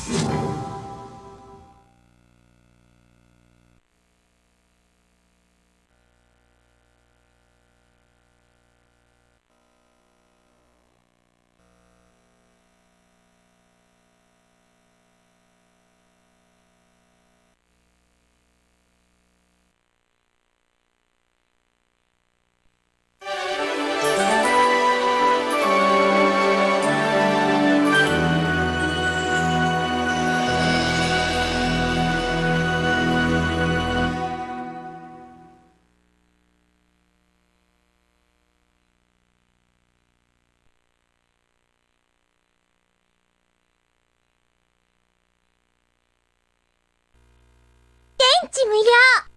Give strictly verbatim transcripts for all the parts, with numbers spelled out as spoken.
電池無料。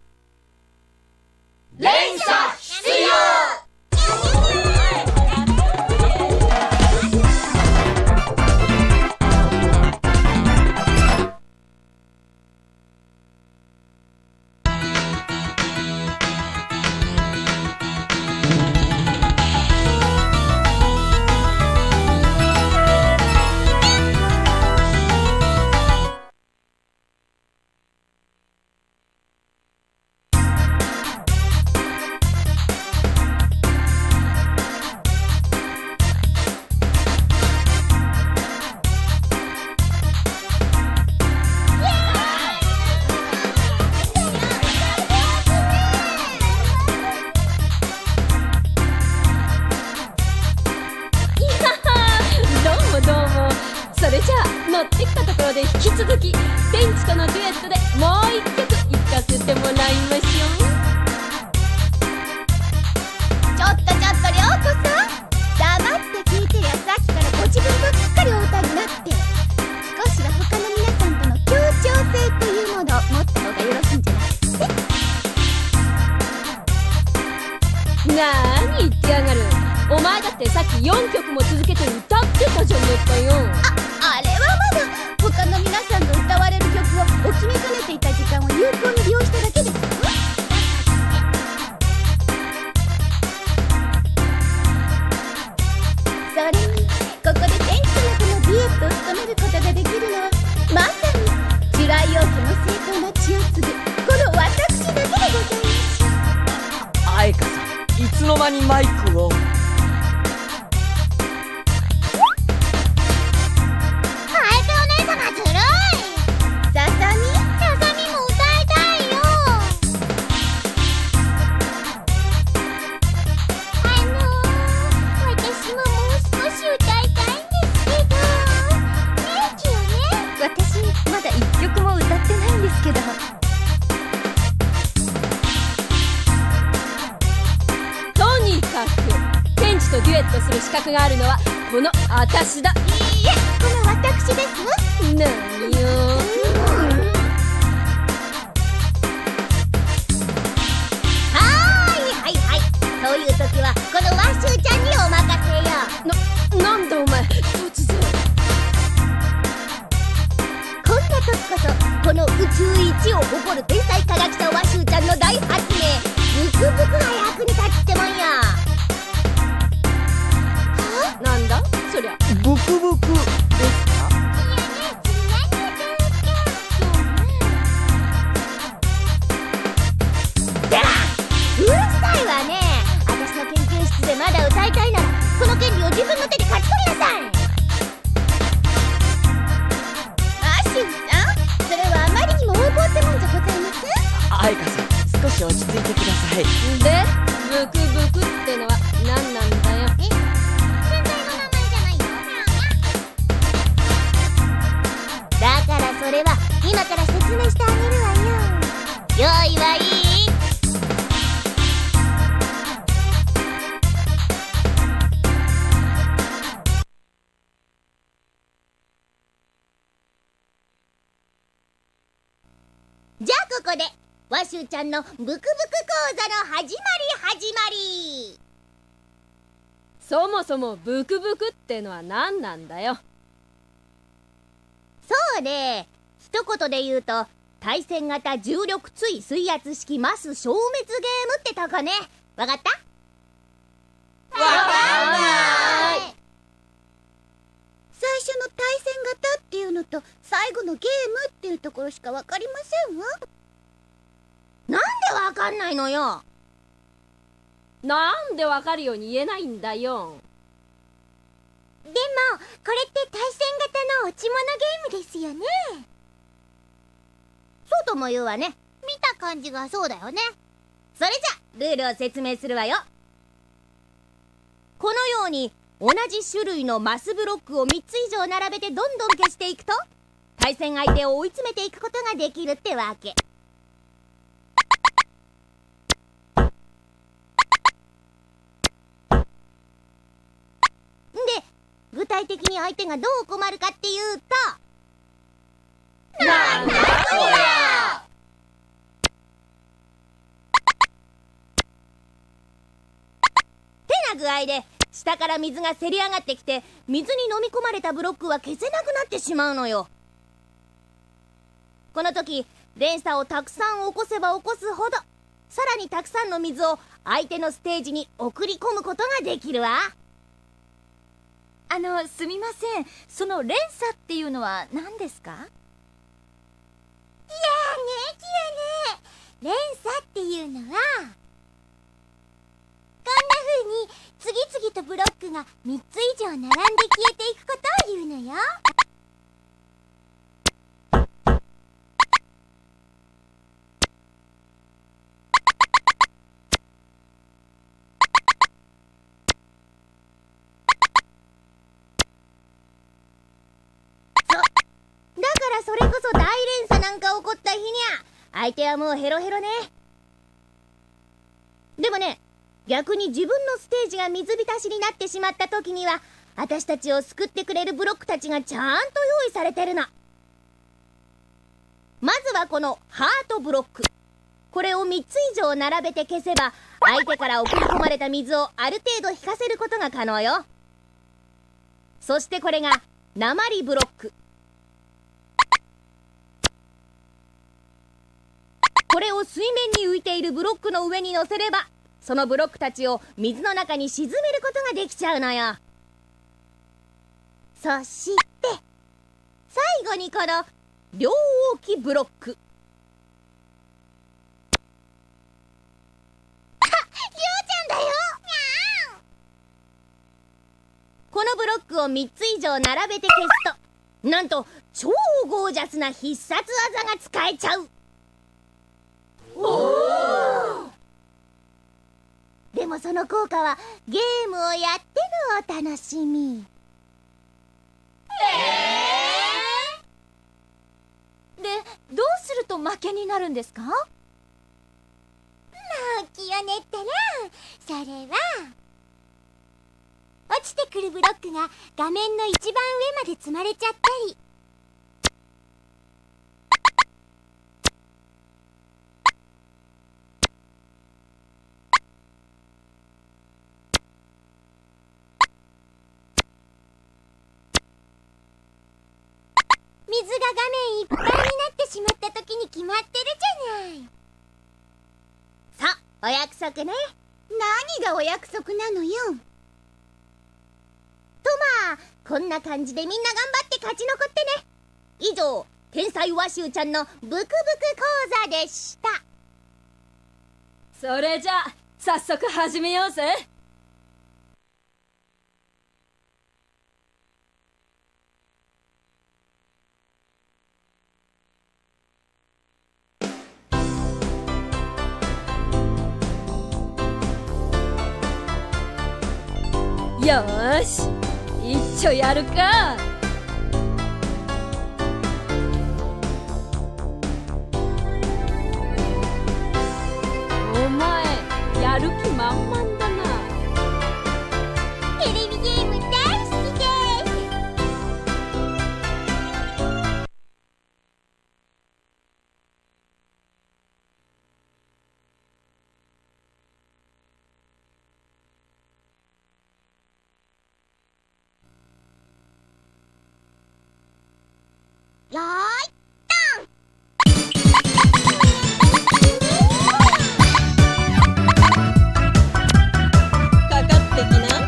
連射必要。乗ってきたところで引き続き天地とのデュエットでもう一曲聴かせてもらいましょう。ちょっとちょっと涼子さん、黙って聞いてりゃさっきからご自分ばっかりお歌になって、少しは他の皆さんとの協調性というものを持った方がよろしいんじゃないですか。なーに言ってやがる。お前だってさっきよんきょくも続けて歌ってたじゃねえかよ。あ、あれはまだ他の皆さんの歌われる曲をお決めかねていた時間を有効に利用しただけですわ。それにここで天気とのデュエットを務めることができるのはまさにジュライ王家の正当な血を継ぐこの私だけでございます。 愛花さん、いつの間にマイクを。とデュエットする資格があるのはこの私だ。いいえ、この私ですわ。なによ、はーいはいはい、そういう時はこのワッシューちゃんにお任せよ。な、なんだお前突然。こんな時こそこの宇宙一を誇る天才科学者ワッシューちゃんの大発明ブクブクが役に立つってもんや。なんだそりゃ。 ブクブクですか？ いやね、次何言ってるっけ。そうね。ではうるさいわね。私の研究室でまだ歌いたいならその権利を自分の手で勝ち取りなさい。アシュさん、それはあまりにも横暴ってもんじゃございません？ 愛花さん、少し落ち着いてください。 で、ブクブクってのは何なんだよ。え、だからそれは今から説明してあげるわよ。用意はいい？じゃあここでワシューちゃんのブクブク講座の始まり始まり。そもそもブクブクってのは何なんだよ。そうね、一言で言うと対戦型重力追水圧式マス消滅ゲームってとこね。わかった？わかんない。最初の対戦型っていうののと最後のゲームっていうところしかわかりませんわ。 なんでわかんないのよ。 なんでわかるように言えないんだよ。 でもこれって対戦型の落ち物ゲームですよね。 そうとも言うわね。 見た感じがそうだよね。 それじゃルールを説明するわよ。このように同じ種類のマスブロックをみっつ以上並べてどんどん消していくと対戦相手を追い詰めていくことができるってわけ。で、具体的に相手がどう困るかっていうと、 なんだこりゃ！ てな具合で下から水がせり上がってきて水に飲み込まれたブロックは消せなくなってしまうのよ。この時連鎖をたくさん起こせば起こすほどさらにたくさんの水を相手のステージに送り込むことができるわ。 あのすみません、その連鎖っていうのは何ですか？いやーねキラね、連鎖っていうのはこんな風に次々とブロックがみっつ以上並んで消えていくことを言うのよ。 それこそ大連鎖なんか起こった日にゃ相手はもうヘロヘロね。でもね、逆に自分のステージが水浸しになってしまった時には私たちを救ってくれるブロックたちがちゃんと用意されてるの。まずはこのハートブロック、これをみっつ以上並べて消せば相手から送り込まれた水をある程度引かせることが可能よ。そしてこれが鉛ブロック、これを水面に浮いているブロックの上に乗せればそのブロックたちを水の中に沈めることができちゃうのよ。そして最後にこの両置きブロック、 あ、りょうちゃんだよ。 このブロックをみっつ以上並べて消すとなんと超ゴージャスな必殺技が使えちゃう。でもその効果はゲームをやってのお楽しみ。 で、どうすると負けになるんですか？ もうキヨネったらそれは落ちてくるブロックが画面の一番上まで積まれちゃったり、水が画面いっぱいになってしまった時に決まってるじゃない。 さあ、お約束ね。 何がお約束なのよ。 とまあこんな感じでみんな頑張って勝ち残ってね。以上、天才ワシュウちゃんのブクブク講座でした。 それじゃあ早速始めようぜ。よーし、一丁やるか。お前やる気満々だな。 テレビゲーム大好きです。よーいかかってきな。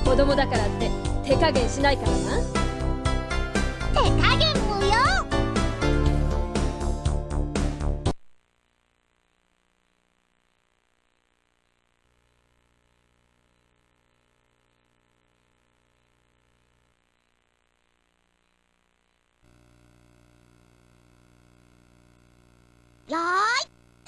子供だからって手加減しないからな。 手加減無用。よーい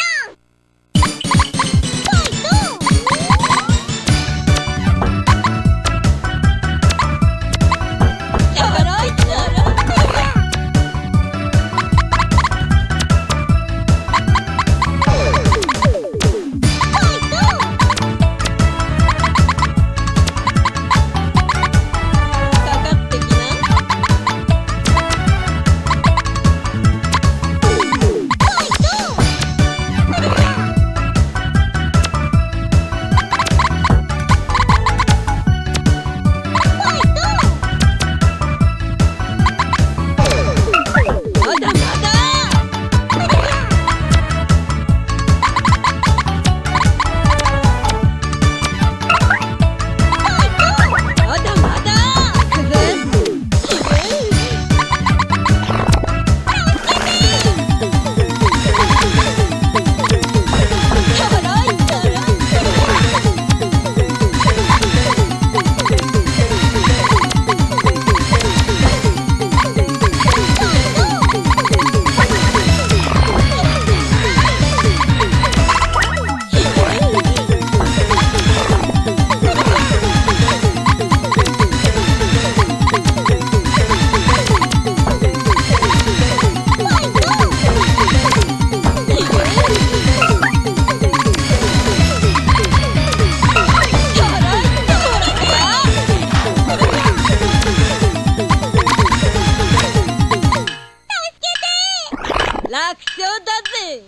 楽勝だぜ。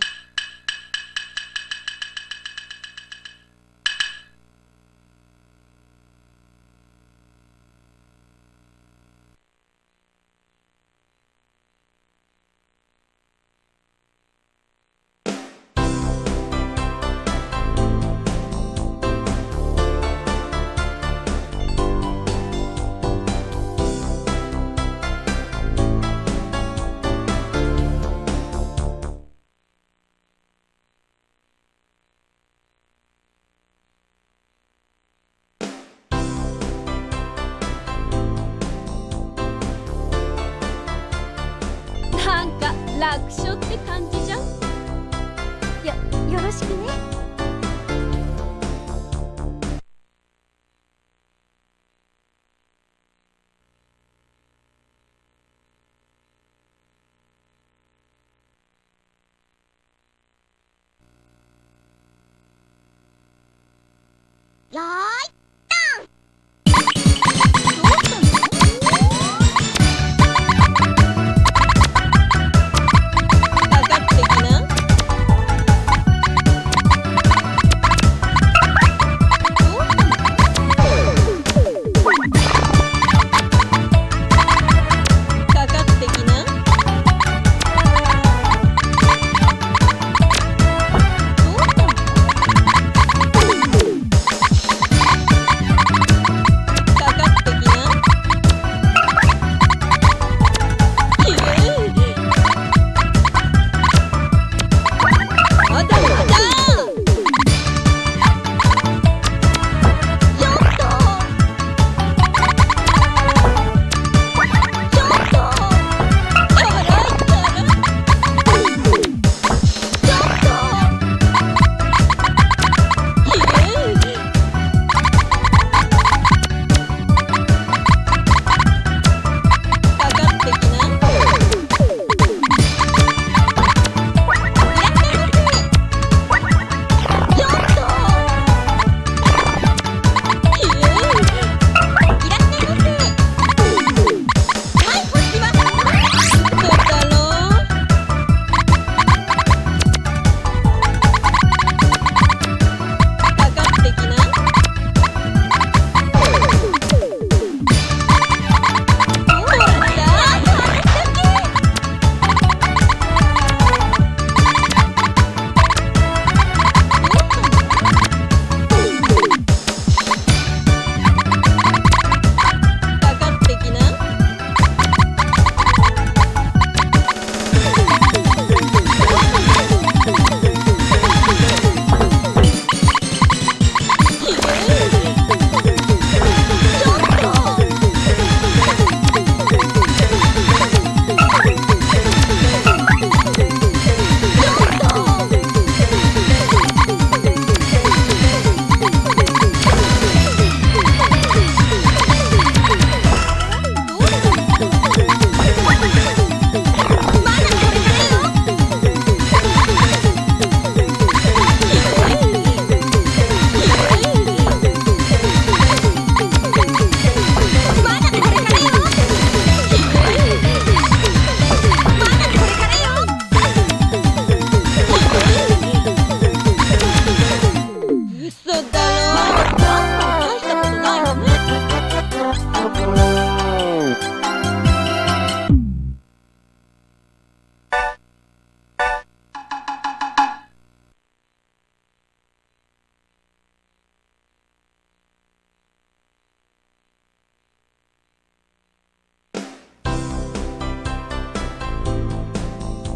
なんか楽勝って感じじゃん。 よ、よろしくね。 よーい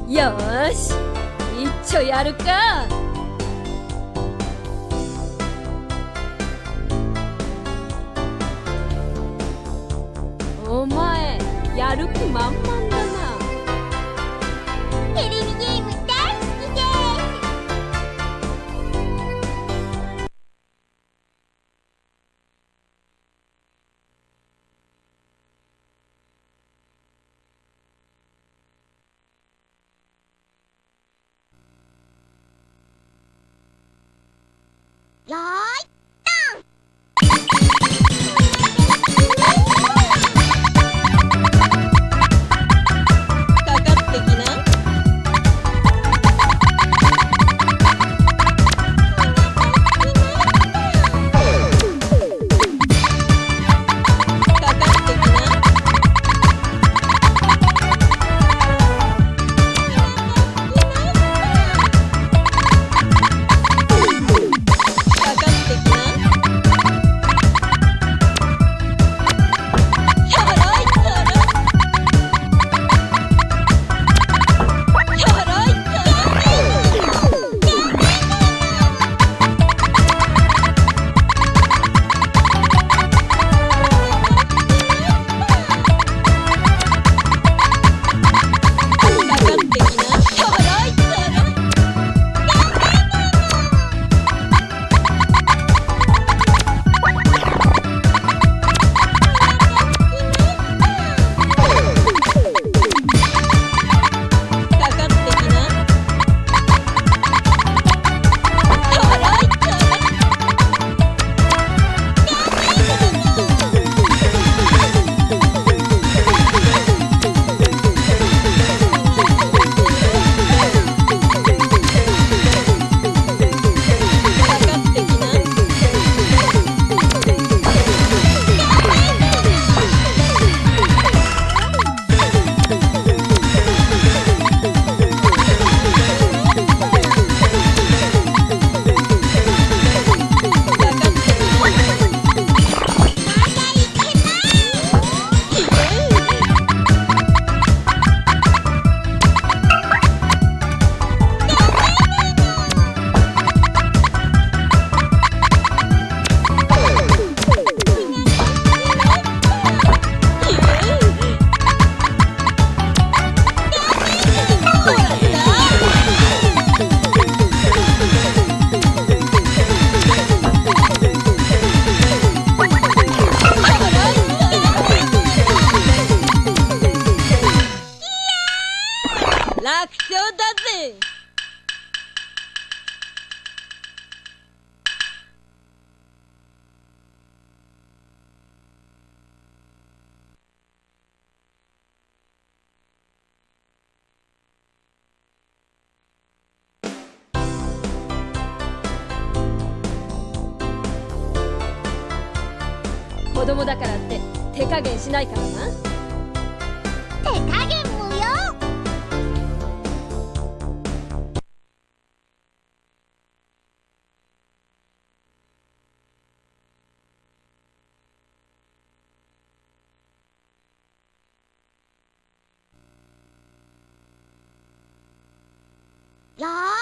よーし、一丁やるか。お前やる気満々だな。 テレビゲーム大好きですよーい楽勝だぜ。子供だからって手加減しないからな。 手加減無用。よー